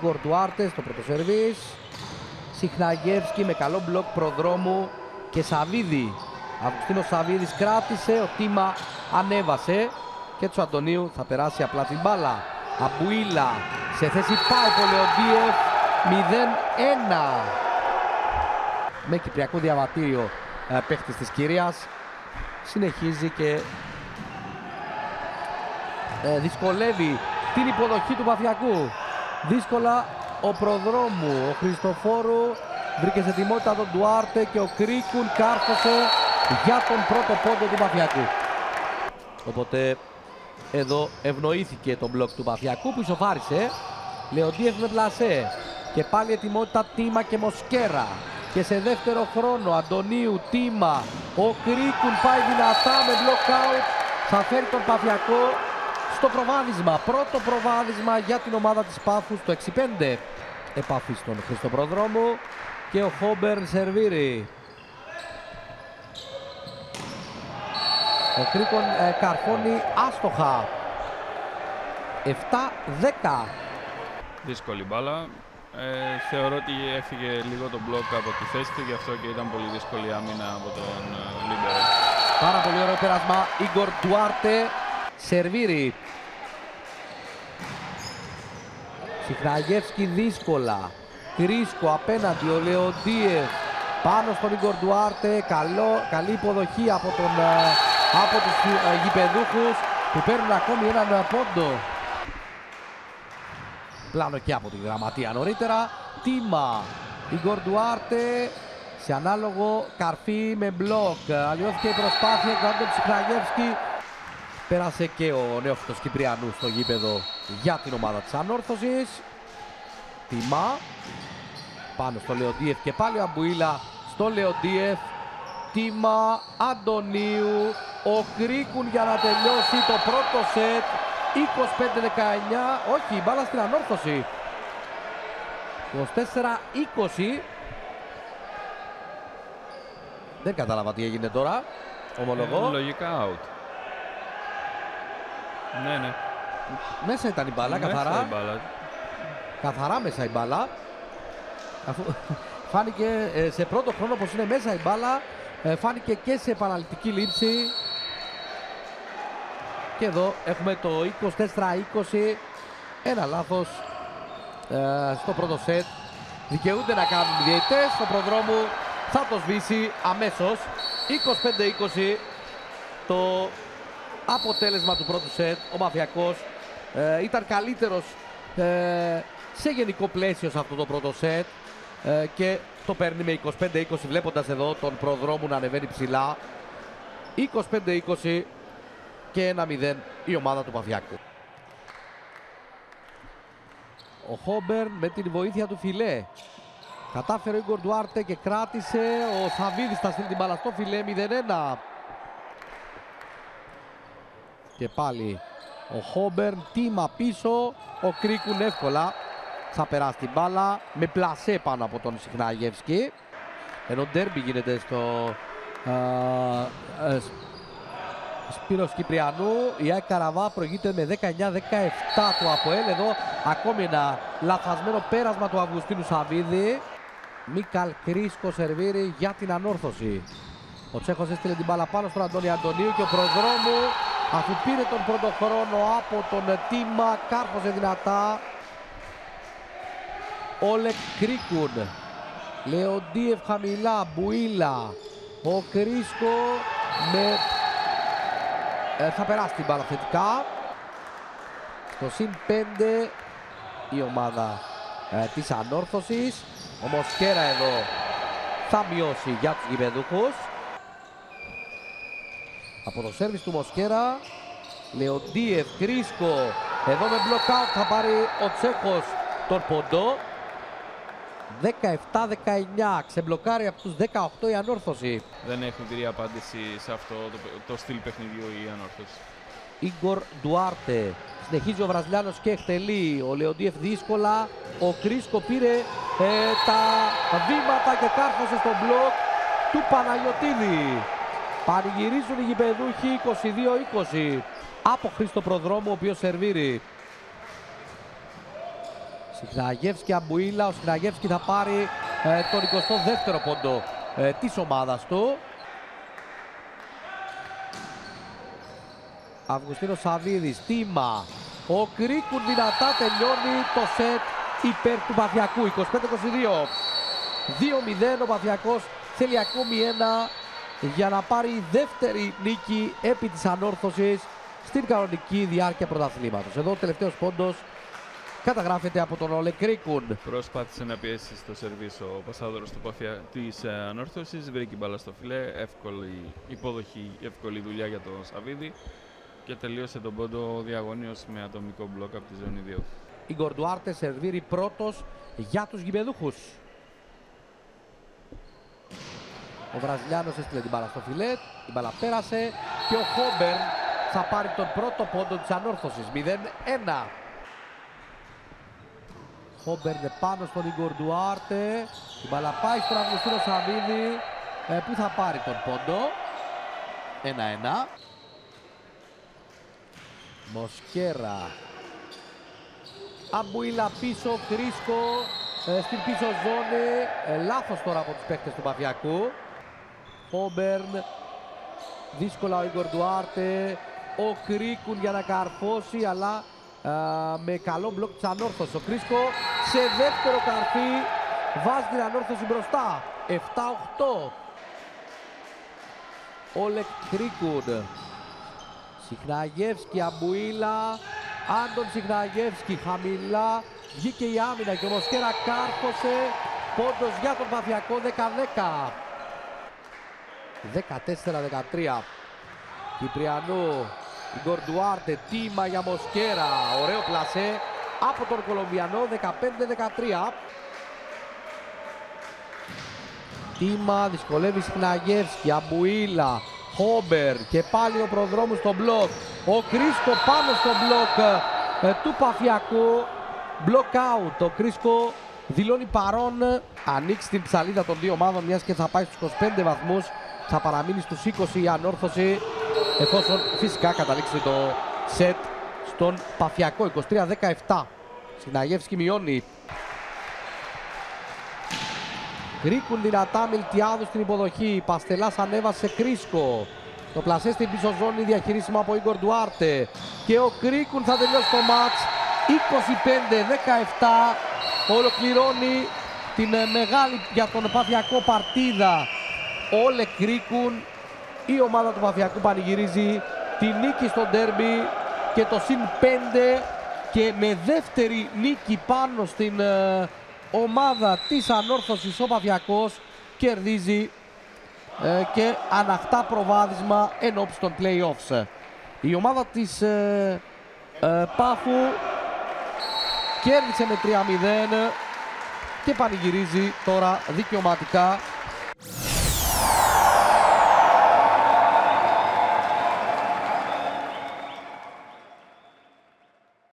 Ίγκορ Ντουάρτε στο πρώτο σερβίς. Σιχναγεύσκι με καλό μπλοκ προδρόμου και Σαβίδη. Αυγουστίνος Σαβίδης κράτησε, ο Τίμα ανέβασε και του Αντωνίου θα περάσει απλά την μπάλα. Αμπουίλα σε θέση πάει Πολεοντίεφ, 0-1. Με κυπριακό διαβατήριο παίχτης της Κυρίας. Συνεχίζει και δυσκολεύει την υποδοχή του Παφιακού. Δύσκολα ο προδρόμου, ο Χριστοφόρου βρήκε σε ετοιμότητα τον Ντουάρτε και ο Κρίκουν κάρφωσε για τον πρώτο πόντο του Παφιακού. Οπότε εδώ ευνοήθηκε τον μπλοκ του Παφιακού που ισοφάρισε. Λεοντίεφ με πλασέ και πάλι ετοιμότητα Τίμα και Μοσκέρα. Και σε δεύτερο χρόνο Αντωνίου, Τίμα, ο Κρίκουν πάει δυνατά με blockout. Θα φέρει τον Παφιακό στο προβάδισμα. Πρώτο προβάδισμα για την ομάδα της Πάφου στο 6-5. Επαφή στον Χριστοπροδρόμου και ο Χόμπερν σερβίρει. Ο Κρίκον καρφώνει άστοχα. 7-10. Δύσκολη μπάλα. Θεωρώ ότι έφυγε λίγο τον μπλοκ από τη θέση του, γι' αυτό και ήταν πολύ δύσκολη άμυνα από τον Λίμπερο. Πάρα πολύ ωραίο πέρασμα. Ίγκορ Ντουάρτε σερβίρει. Σιχναγεύσκι δύσκολα. Κρίσκο απέναντι, ο Λεοντίεφ πάνω στον Ίγκορ Ντουάρτε. Καλή υποδοχή από τους γηπεδούχους που παίρνουν ακόμη έναν πόντο. Πλάνο και από τη γραμματεία νωρίτερα. Τίμα, Ίγκορ Ντουάρτε σε ανάλογο καρφί με μπλοκ. Αλλοιώθηκε η προσπάθεια του Άντων Σιχναγεύσκι. Πέρασε και ο νεόφυτος Κυπριανού στο γήπεδο για την ομάδα της Ανόρθωσης. Τίμα πάνω στο Λεοντίεφ και πάλι ο Αμπουίλα στο Λεοντίεφ. Τίμα, Αντωνίου, ο Κρίκουν για να τελειώσει το πρώτο σετ. 25-19, όχι, η μπάλα στην Ανόρθωση. 24-20. Δεν κατάλαβα τι έγινε τώρα, ομολογώ. Λογικά out. Ναι. Μέσα ήταν η μπάλα, καθαρά. Καθαρά μέσα η μπάλα. Αφού φάνηκε σε πρώτο χρόνο πως είναι μέσα η μπάλα, φάνηκε και σε επαναληπτική λήψη. Και εδώ έχουμε το 24-20. Ένα λάθος στο πρώτο σετ. Δικαιούνται να κάνουν οι διαιτητές. Ο προδρόμου θα το σβήσει αμέσως. 25-20 το αποτέλεσμα του πρώτου σετ. Ο Μαφιακός ήταν καλύτερος σε γενικό πλαίσιο σε αυτό το πρώτο σετ και το παίρνει με 25-20, βλέποντας εδώ τον προδρόμου να ανεβαίνει ψηλά. 25-20 και 1-0 η ομάδα του Παφιακού. Ο Χόμπερν με την βοήθεια του Φιλέ κατάφερε ο Ίγκορ Ντουάρτε και κράτησε. Ο Σαβίδης θα στείλει την μπάλα στο Φιλέ. 0-1. Και πάλι ο Χόμπερν, Τίμα πίσω. Ο Κρίκουν εύκολα θα περάσει την μπάλα με πλασέ πάνω από τον Σιχναγεύσκι. Ενώ ντέρμπι γίνεται στο Σπύρος Κυπριανού. Η ΑΕΚ Καραβά προηγείται με 19-17 του ΑΠΟΕΛ. Εδώ ακόμη ένα λαθασμένο πέρασμα του Αυγουστίνου Σαβίδη. Μίκαλ Κρίσκο σερβίρει για την Ανόρθωση. Ο Τσέχος έστειλε την μπάλα πάνω στον Αντώνη Αντωνίου και ο προδρόμου, αφού πήρε τον πρώτο χρόνο από τον Τίμα, κάρφωσε δυνατά. Όλεκ Κρίκουν, Λεοντίεφ χαμηλά, Μπουίλα, ο Κρίσκο με... θα περάσει την μπάλα θετικά. Στο συν 5 η ομάδα της Ανόρθωσης. Ο Μοσκέρα εδώ θα μειώσει για τους γηπεδούχους. Από το σέρβις του Μοσκέρα, Λεοντίεφ, Κρίσκο, εδώ με blockout θα πάρει ο Τσέχος τον ποντό. 17-19, ξεμπλοκάρει από τους 18 η Ανόρθωση. Δεν έχει εμπειρία απάντηση σε αυτό το στυλ παιχνιδιού η Ανόρθωση. Ίγκορ Ντουάρτε, συνεχίζει ο Βραζιλιάνος και εκτελεί. Ο Λεοντίεφ δύσκολα, ο Κρίσκο πήρε τα βήματα και κάρφωσε στο μπλοκ του Παναγιωτίδη. Πανηγυρίζουν οι γηπεδούχοι 22-20 από Χρήστο Προδρόμου, ο οποίος σερβίρει. Σιχναγεύσκι Αμπουίλα. Ο Σιχναγεύσκι θα πάρει τον 22ο πόντο της ομάδας του. Αυγουστίνος Σαββίδης, Τίμα. Ο Κρίκουν δυνατά τελειώνει το σετ υπέρ του Παφιακού. 25-22. 2-0 ο Παφιακός θέλει ακόμη ένα για να πάρει δεύτερη νίκη επί της ανόρθωσης στην κανονική διάρκεια πρωταθλήματος. Εδώ ο τελευταίος πόντος καταγράφεται από τον Όλε Κρίκουν. Προσπάθησε να πιέσει στο σερβίς ο πασάδωρος της ανόρθωσης, βρήκε μπάλα στο φιλέ, εύκολη υποδοχή, εύκολη δουλειά για τον Σαββίδη και τελείωσε τον πόντο διαγωνίως με ατομικό μπλοκ από τη ζώνη 2. Ίγκορ Ντουάρτε σερβίρει πρώτος για τους γηπεδούχους. Ο Βραζιλιάνος έστειλε την μπάλα στο φιλέ, η μπάλα πέρασε και ο Χόμπερν θα πάρει τον πρώτο πόντο της ανόρθωσης. 0-1. Χόμπερν πάνω στον Ίγκορ Ντουάρτε. Η μπάλα πάει στον Αυγουστίνο Σαββίδη που θα πάρει τον πόντο. 1-1. Μοσκέρα. Αμπουίλα πίσω, Κρίσκο στην πίσω ζώνη. Λάθος τώρα από τους παίκτες του Παφιακού. Χόμπερν. Δύσκολα ο Ίγκορ Ντουάρτε. Ο Κρίκουν για να καρφώσει, αλλά με καλό μπλοκ της ανόρθωσης. Ο Κρίσκο σε δεύτερο καρφί βάζει την ανόρθωση μπροστά. 7-8. Όλεκ Κρίκουν. Σιχναγεύσκι, Αμπουίλα. Άντων Σιχναγεύσκι χαμηλά. Βγήκε η άμυνα και ο Μοσκέρα κάρφωσε. Πόντος για τον Παφιακό. 10-10. 14-13. Κυπριανού. Ίγκορ Ντουάρτε, Τίμα για Μοσκέρα. Ωραίο πλασέ από τον Κολομβιανό. 15-13. Τίμα δυσκολεύει Σιχναγεύσκι. Αμπουίλα. Χόμπερ και πάλι ο προδρόμου στο μπλοκ. Ο Κρίσκο πάνω στο μπλοκ του Παφιακού. Block out. Ο Κρίσκο δηλώνει παρόν. Ανοίξει την ψαλίδα των δύο ομάδων, μιας και θα πάει στους 25 βαθμούς. Θα παραμείνει στους 20 η ανόρθωση, εφόσον φυσικά καταλήξει το σετ στον Παφιακό. 23-17. Σιχναγεύσκι μειώνει. Κρίκουν δυνατά Μιλτιάδου στην υποδοχή. Παστελάς ανέβασε Κρίσκο. Το πλασέ στην πίσω ζώνη διαχειρίσιμο από Ίγκορ Ντουάρτε. Και ο Κρίκουν θα τελειώσει το μάτς. 25-17. Ολοκληρώνει την μεγάλη για τον Παφιακό παρτίδα. Όλε Κρίκουν. Η ομάδα του Παφιακού πανηγυρίζει τη νίκη στο ντέρμπι και το συν 5 και με δεύτερη νίκη πάνω στην ομάδα της ανόρθωσης ο Παφιακός κερδίζει και αναχτά προβάδισμα ενώπιση των play-offs. Η ομάδα της Πάφου κέρδισε με 3-0 και πανηγυρίζει τώρα δικαιωματικά